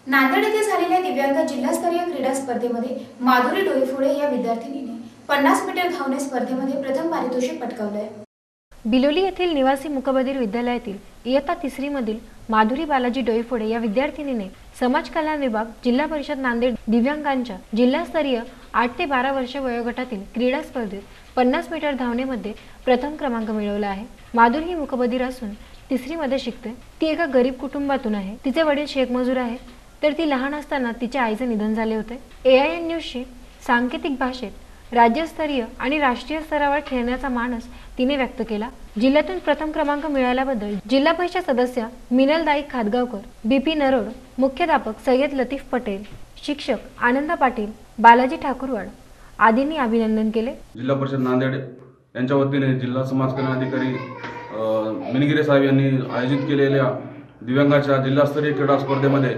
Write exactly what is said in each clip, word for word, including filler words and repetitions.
नांदेड येथे झालेल्या दिव्यांग जिल्हास्तरीय क्रीडा स्पर्धेमध्ये माधुरी डोईफोडे या विद्यार्थिनीने पन्नास मीटर धावणे स्पर्धेमध्ये प्रथम पारितोषिक पटकावले। बिलोली येथील निवासी मुकबधीर विद्यालयातील इयत्ता तिसरी मधील माधुरी बालाजी डोईफोडे या विद्यार्थिनीने समाज कल्याण विभाग जिल्हा परिषद नांदेड दिव्यांगांच्या जिल्हास्तरीय आठ ते बारा वर्ष वयोगटातील क्रीडा स्पर्धेत पन्नास मीटर धावणेमध्ये प्रथम क्रमांक मिळवला आहे। माधुरी ही मुकबधीर असून तिसरी मध्ये शिकते। ती एका गरीब कुटुंबातून आहे। तिचे वडील शेतमजूर आहेत, तर ती लहान असताना तिच्या आईचे निधन झाले होते। ए आय एन न्यूजशी सांकेतिक भाषेत राज्यस्तरीय आणि राष्ट्रीय स्तरावर खेळण्याचा मानस तिने व्यक्त केला। जिल्ह्यातून प्रथम क्रमांक मिळाल्याबद्दल जिल्हा परिषद सदस्य मिनलदाई खादगावकर, बीपी नरोड, मुख्याध्यापक सय्यद लतीफ पटेल, शिक्षक आनंदा पाटील, बालाजी ठाकूरवाड आदींनी अभिनंदन केले। जिल्हा परिषद नांदेड यांच्या वतीने जिल्हा समाज कल्याण अधिकारी मिनगिरे साहेब यांनी आयोजित केलेल्या दिव्यांगाच्या जिल्हास्तरीय क्रीडा स्पर्धेमध्ये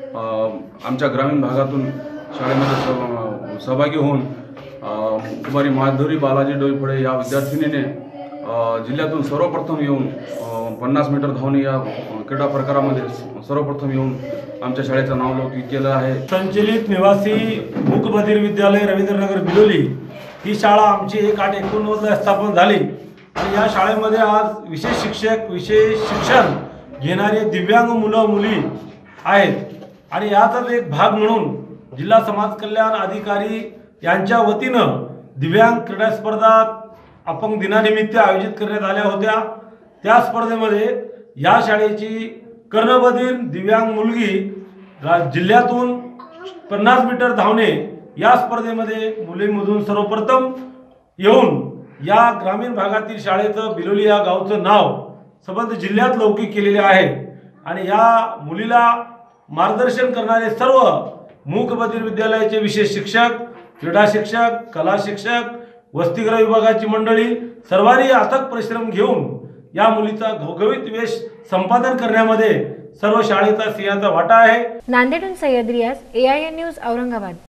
आमच्या ग्रामीण भागातून शाळेमध्ये सहभागी होऊन कुमारी माधुरी बालाजी डोईफोडे या विद्यार्थिनीने जिल्ह्यातून सर्वप्रथम येऊन पन्नास मीटर धावणे या क्रीडा प्रकारामध्ये सर्वप्रथम येऊन आमच्या शाळेचं नाव लौकिक केलं आहे। संचलित निवासी मूकबधीर विद्यालय रवींद्रनगर बिलोली ही शाळा आमची एक आठ एकोणनव्वदला स्थापन झाली आणि या शाळेमध्ये आज विशेष शिक्षक विशेष शिक्षण घेणारे दिव्यांग मुलं मुली आहेत आणि याचाच एक भाग म्हणून जिल्हा समाज कल्याण अधिकारी यांच्या वतीनं दिव्यांग क्रीडा स्पर्धा अपंग दिनानिमित्त आयोजित करण्यात आल्या होत्या। त्या स्पर्धेमध्ये या शाळेची कर्णबधीर दिव्यांग मुलगी जिल्ह्यातून पन्नास मीटर धावणे या स्पर्धेमध्ये मुलींमधून सर्वप्रथम येऊन या ग्रामीण भागातील शाळेचं बिलोली या गावचं नाव संबंध जिल्ह्यात लौकिक केलेले आहे आणि या मुलीला मार्गदर्शन करणारे सर्व मूकबधीर विद्यालयाचे विशेष शिक्षक, क्रीडा शिक्षक, कला शिक्षक, वसतिगृह विभागाची मंडळी सर्वांनी अथक परिश्रम घेऊन या मुलीचा घवघवीत वेश संपादन करण्यामध्ये सर्व शाळेचा सिंहाचा वाटा आहे। नांदेडहून Sayyed Riyaz, A I N news, Aurangabad.